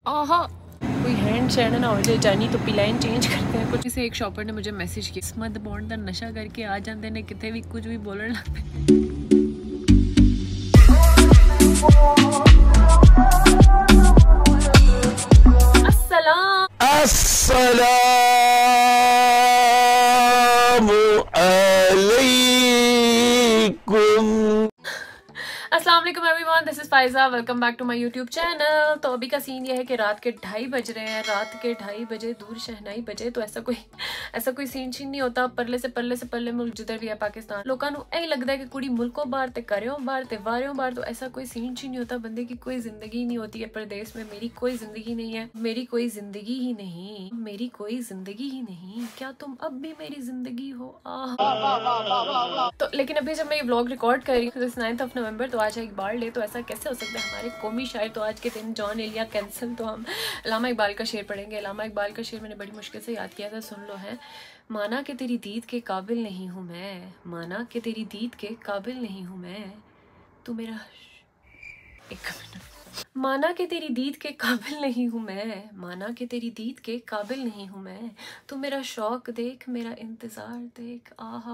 आहा कोई हैंड शैंड ना हो जाए जानी तो पिलाइन चेंज करते हैं कुछ। से एक शॉपर ने मुझे मैसेज किया मत बॉन्ड दा नशा करके आ जाते ने कितने भी कुछ भी बोलने लगते। अस्सलाम वालेकुम everyone, this is Faiza, welcome back to my YouTube channel. तो अभी का सीन ये है कि रात के 2:30 बज रहे हैं। रात के 2:30 बजे दूर शहनाई बजे तो ऐसा कोई सीन शीन नहीं होता। परले से परले मुल्क जिधर भी है पाकिस्तान लोगों को यही लगता है कि कुड़ी मुल्कों बाहर ते करो बाहर ते वारों बाहर, तो ऐसा कोई सीन शीन नहीं होता। बंदे की कोई जिंदगी नहीं होती है परदेश में। मेरी कोई जिंदगी नहीं है, मेरी कोई जिंदगी ही नहीं, मेरी कोई जिंदगी ही नहीं। क्या तुम अब भी मेरी जिंदगी हो? तो लेकिन अभी जब मैं ये व्लॉग रिकॉर्ड कर रही हूँ 9 नवंबर, तो आज इकबाल डे, तो ऐसा कैसे हो सकता है? हमारे कौमी शायर तो आज के दिन जॉन एलिया कैंसिल, तो हम अल्लामा इकबाल का शेर पढ़ेंगे। अल्लामा इकबाल का शेर मैंने बड़ी मुश्किल से याद किया था, सुन लो है। माना कि तेरी दीद के काबिल नहीं हूँ मैं, माना कि तेरी दीद के काबिल नहीं हूँ मैं, तू मेरा एक मिनट। माना कि तेरी दीद के काबिल नहीं हूँ मैं, माना कि तेरी दीद के काबिल नहीं हूँ मैं, तू मेरा शौक देख, मेरा इंतजार देख। आहा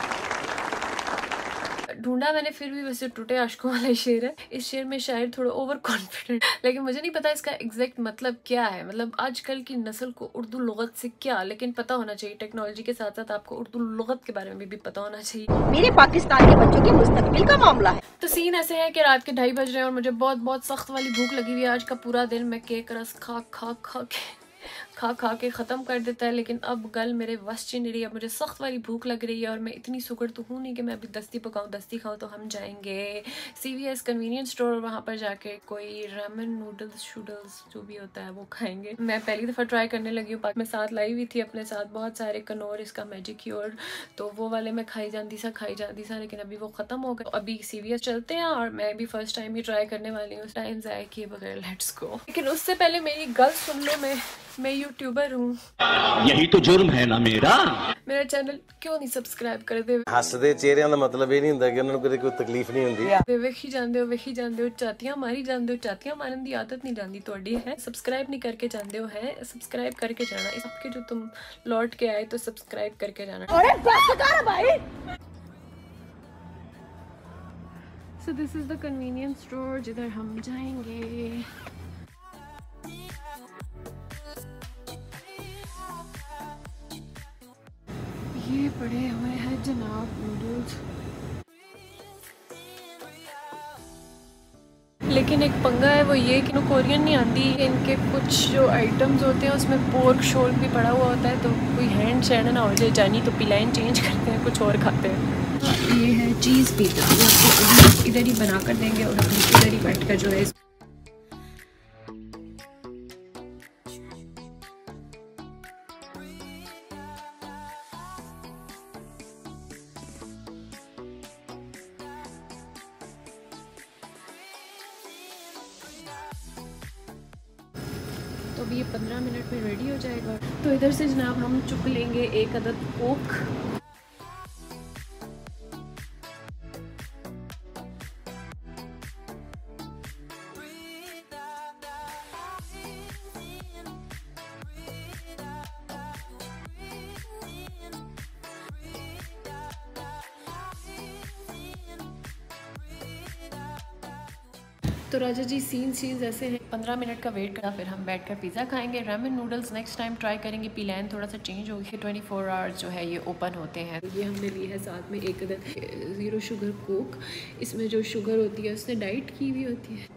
ढूंढा मैंने, फिर भी वैसे टूटे आशकों वाला शेर है। इस शेर में शायर थोड़ा ओवर कॉन्फिडेंट, लेकिन मुझे नहीं पता इसका एग्जैक्ट मतलब क्या है। मतलब आजकल की नस्ल को उर्दू लुगत से क्या, लेकिन पता होना चाहिए। टेक्नोलॉजी के साथ साथ आपको उर्दू लुगत के बारे में भी पता होना चाहिए। मेरे पाकिस्तान के बच्चों के मुस्तकबिल का मामला है। तो सीन ऐसे है कि रात के 2:30 बज रहे हैं और मुझे बहुत सख्त वाली भूख लगी हुई है। आज का पूरा दिन मैं केक रस खा के ख़त्म कर देता है, लेकिन अब गल मेरे वश ची नहीं रही। अब मुझे सख्त वाली भूख लग रही है और मैं इतनी सुगर तो हूँ नहीं कि मैं अभी दस्ती पकाऊँ दस्ती खाऊँ। तो हम जाएंगे CVS कन्वीनियंस स्टोर, वहाँ पर जाके कोई रामेन नूडल्स शूडल्स जो भी होता है वो खाएंगे। मैं पहली दफ़ा ट्राई करने लगी हूँ। मैं साथ लाई हुई थी अपने साथ बहुत सारे कनौर इसका मैजिक्योर, तो वो वाले मैं खाई जाती सा, लेकिन अभी वो ख़त्म हो गए। अभी CVS चलते हैं और मैं भी फर्स्ट टाइम ही ट्राई करने वाली हूँ। टाइम ज़ाया किए बगैर लेट्स गो। लेकिन उससे पहले मेरी गल सुन लो, मैं यूट्यूबर हूँ। यही तो जुर्म है ना मेरा चैनल क्यों नहीं सब्सक्राइब कर दे? हसदे चेहरिਆਂ ਦਾ ਮਤਲਬ ਇਹ ਨਹੀਂ ਹੁੰਦਾ ਕਿ ਉਹਨਾਂ ਨੂੰ ਕੋਈ ਤਕਲੀਫ ਨਹੀਂ ਹੁੰਦੀ। ਵੇਖੀ ਜਾਂਦੇ ਹੋ ਚਾਤੀਆਂ ਮਾਰੀ ਜਾਂਦੇ ਹੋ। ਚਾਤੀਆਂ मारन ਦੀ आदत नहीं जाती ਤੁਹਾਡੀ है। सब्सक्राइब नहीं करके जानते हो है, सब्सक्राइब करके जाना। इस आपके जो तुम लौट के आए तो सब्सक्राइब करके जाना। अरे बस कर भाई। So this is the convenience store जिधर हम जाएंगे। ये पड़े हुए हैं जनाब नूडल्स, लेकिन एक पंगा है वो ये कि कोरियन नहीं आती। इनके कुछ जो आइटम्स होते हैं उसमें पोर्क शोर्क भी पड़ा हुआ होता है, तो कोई हैंड शैंड ना हो जाए जानी तो पिलाइन चेंज करते हैं, कुछ और खाते हैं। ये है चीज़ पिज़्ज़ा, आपको इधर ही बना कर देंगे और इधर ही बैठ कर जो है। तो अभी ये 15 मिनट में रेडी हो जाएगा। तो इधर से जनाब हम चुप लेंगे एक अदद कोक। तो राजा जी सीन्स ऐसे हैं। 15 मिनट का वेट करा, फिर हम बैठकर पिज़्ज़ा खाएंगे। Ramen noodles next time try करेंगे। पिलान थोड़ा सा चेंज हो गया। 24 आवर्स जो है ये ओपन होते हैं। ये हमने ली है साथ में एक अदद 0 शुगर कोक। इसमें जो शुगर होती है उसने डाइट की हुई होती है।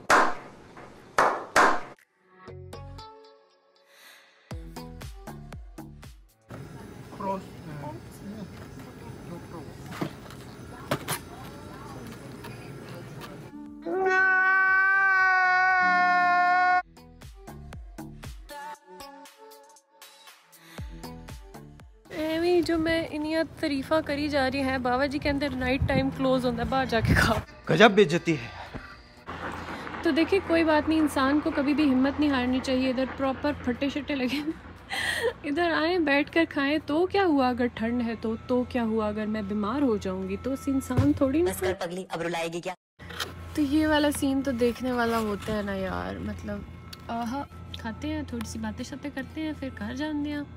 जो मैं इनिया तरीफा करी जा रही है, बाबा जी के अंदर नाइट टाइम क्लोज होता है, बाहर जाके खाओ। गजब बेइज्जती है। तो देखिए कोई बात नहीं, इंसान को कभी भी हिम्मत नहीं हारनी चाहिए। इधर प्रॉपर फटे शटे लगे इधर आए बैठ कर खाएं। तो क्या हुआ अगर ठंड है तो क्या हुआ अगर मैं बीमार हो जाऊंगी? तो इंसान थोड़ी ना पगली अब रुलाएगी क्या? तो ये वाला सीन तो देखने वाला होता है ना यार। मतलब आहा, खाते हैं, थोड़ी सी बातें शातें करते हैं, फिर घर जाते हैं।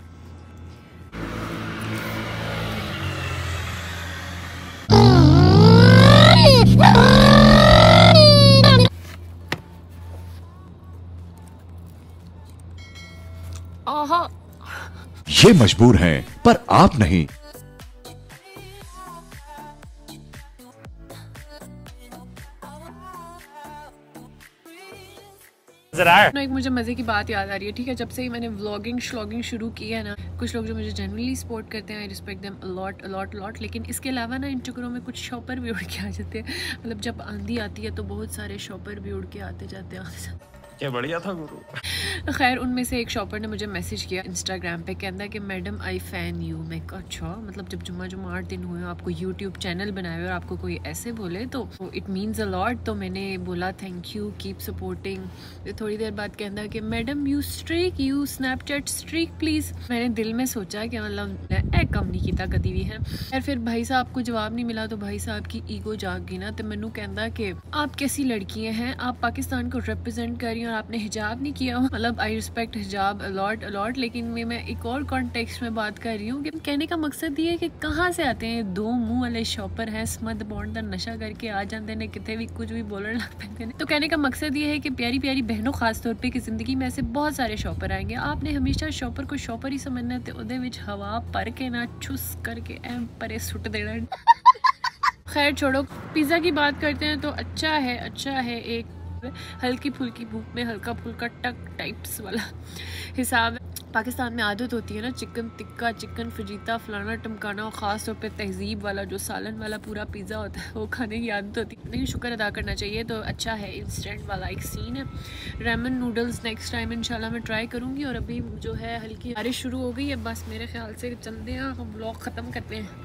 आहा, ये मजबूर हैं पर आप नहीं। एक मुझे मज़े की बात याद आ रही है, ठीक है। जब से ही मैंने व्लॉगिंग श्लॉगिंग शुरू की है ना, कुछ लोग जो मुझे जेन्युइनली सपोर्ट करते हैं, आई रिस्पेक्ट देम अलॉट। लेकिन इसके अलावा ना इन चक्करों में कुछ शॉपर भी उड़ के आ जाते हैं। मतलब जब आंधी आती है तो बहुत सारे शॉपर भी उड़ के आते जाते हैं। क्या बढ़िया था गुरु। खैर, उनमें से एक शॉपर ने मुझे मैसेज किया इंस्टाग्राम पे, कहता है कि मैडम आई फैन यू। मैं अच्छा, मतलब जब जुम्मा 8 दिन हुए आपको यूट्यूब चैनल बनाए और आपको कोई ऐसे बोले तो इट मीन्स अ लॉट। तो मैंने बोला थैंक यू, कीप सपोर्टिंग। थोड़ी देर बाद कहता है कि madam you streak, you Snapchat streak please. मैंने दिल में सोचा कि मतलब कम नहीं किया कभी भी है। यार फिर भाई साहब को जवाब नहीं मिला तो भाई साहब की ईगो जाग गई ना। तो मैनू कहता कि आप कैसी लड़कियाँ हैं, आप पाकिस्तान को रिप्रेजेंट कर रही हैं और आपने हिजाब नहीं किया। मतलब आई रिस्पेक्ट हिजाब अलॉट, लेकिन मैं एक और कॉन्टेक्स्ट में बात कर रही हूँ कि कहने का मकसद ये है कि कहाँ से आते हैं 2 मुंह वाले शॉपर हैं, स्मद बॉन्ड का नशा करके आ जाते हैं, कितने भी कुछ भी बोलने लग पैते हैं। तो कहने का मकसद ये है कि प्यारी प्यारी बहनों खास तौर पे कि जिंदगी में ऐसे बहुत सारे शॉपर आएंगे। आपने हमेशा शॉपर को शॉपर ही समझना है, उहदे विच हवा भर के ना चुस करके एम परे सुट देना। खैर छोड़ो, पिज़्ज़ा की बात करते हैं तो अच्छा है। एक हल्की फुल्की भूख में हल्का फुल्का टक टाइप्स वाला हिसाब है। पाकिस्तान में आदत होती है ना, चिकन टिक्का, चिकन फजीता, फलाना टमकाना, और ख़ास तौर पे तहजीब वाला जो सालन वाला पूरा पिज़्ज़ा होता है वो खाने की आदत होती है। लेकिन शुक्र अदा करना चाहिए। तो अच्छा है, इंस्टेंट वाला एक सीन है। रेमन नूडल्स नेक्स्ट टाइम इंशाल्लाह मैं ट्राई करूँगी। और अभी जो है हल्की बारिश शुरू हो गई है, बस मेरे ख्याल से चलते हैं, हम व्लॉग ख़त्म करते हैं।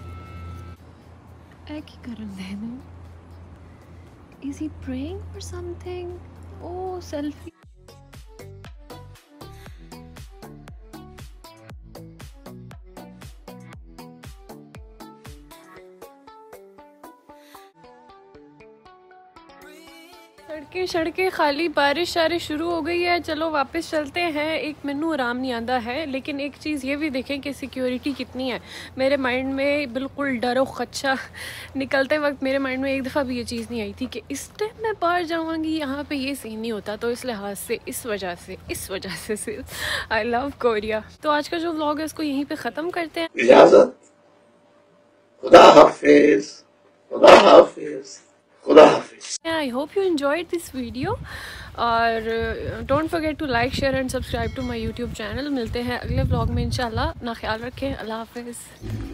की करन दे Is he praying for something? Oh, selfie. सड़कें खाली, बारिश शारिश शुरू हो गई है। चलो वापस चलते हैं। एक मैनू आराम नहीं आता है, लेकिन एक चीज़ ये भी देखें कि सिक्योरिटी कितनी है। मेरे माइंड में बिल्कुल डर और खदशा निकलते वक्त मेरे माइंड में एक दफ़ा भी ये चीज़ नहीं आई थी कि इस टाइम मैं बाहर जाऊँगी, यहाँ पे ये सीन नहीं होता। तो इस लिहाज से इस वजह से आई लव कोरिया। तो आज का जो व्लॉग है इसको यहीं पर ख़त्म करते हैं। इजाजत, खुदा हाफिज, खुदा हाफिज, खुदा हाफिज। I hope you enjoyed this video और don't forget to like, share and subscribe to my YouTube channel। मिलते हैं अगले व्लॉग में इंशाल्लाह। अपना ख्याल रखें। अल्लाह हाफिज़।